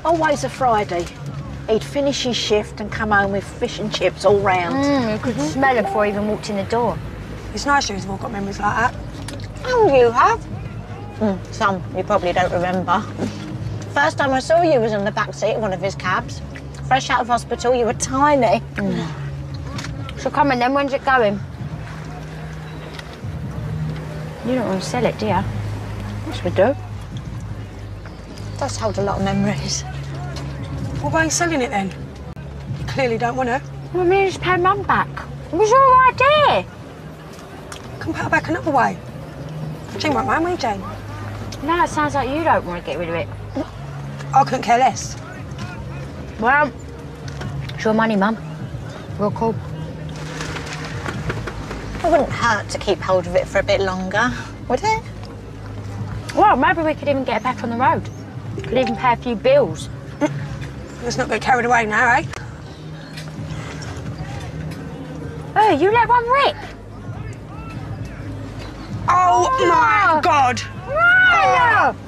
Always a Friday. He'd finish his shift and come home with fish and chips all round. You could smell it before he even walked in the door. It's nice you've all got memories like that. Oh, you have? Some you probably don't remember. First time I saw you was in the back seat of one of his cabs. Fresh out of hospital, you were tiny. So come on then, when's it going? You don't want to sell it, do you? Yes, we do. Does hold a lot of memories. Well, why are you selling it then? You clearly don't want to. Well, me just pay Mum back. It was your idea. Come pay her back another way. Jane won't mind me, Jane. Now it sounds like you don't want to get rid of it. I couldn't care less. Well, it's your money, Mum. Real cool. It wouldn't hurt to keep hold of it for a bit longer, would it? Well, maybe we could even get it back on the road. Could even pay a few bills. Let's not get carried away now, eh? Oh, you let one rip? Oh, my God! No!